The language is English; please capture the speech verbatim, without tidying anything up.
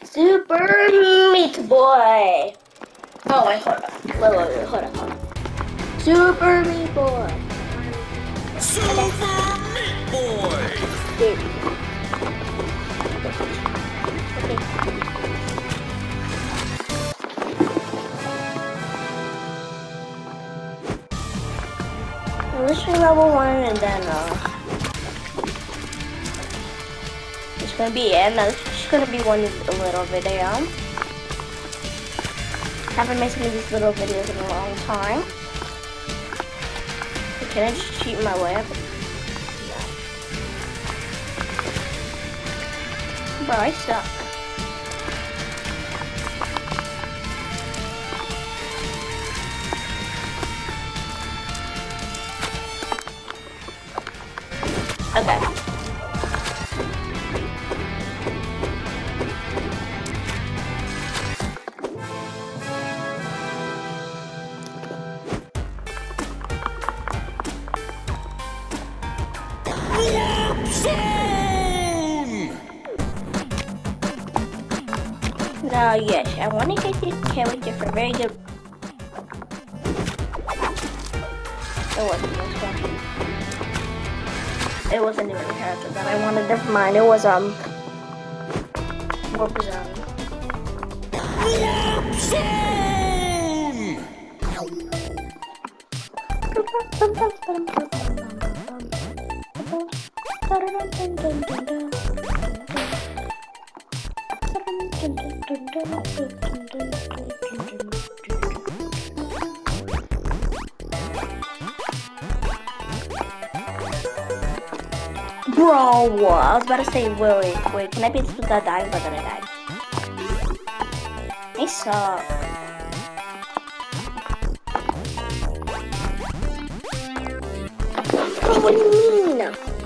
Super Meat Boy. Oh wait, hold on. Wait, wait, wait, hold on, hold on. Super Meat Boy. Super Meat Boy. Dude. Okay. Let's do level one and then uh it's gonna be it. And it's just gonna be one little video. Haven't made some of these little videos in a long time. Can I just cheat my way up? No. Bro, I suck. Okay. Now, yes, I want to get this character for very good. It wasn't this one. It wasn't even a character that I wanted. Never mind. It was um. What was that? Bro, I was about to say, wait, wait, wait, can I be without dying, but then I died. I suck. What do you mean?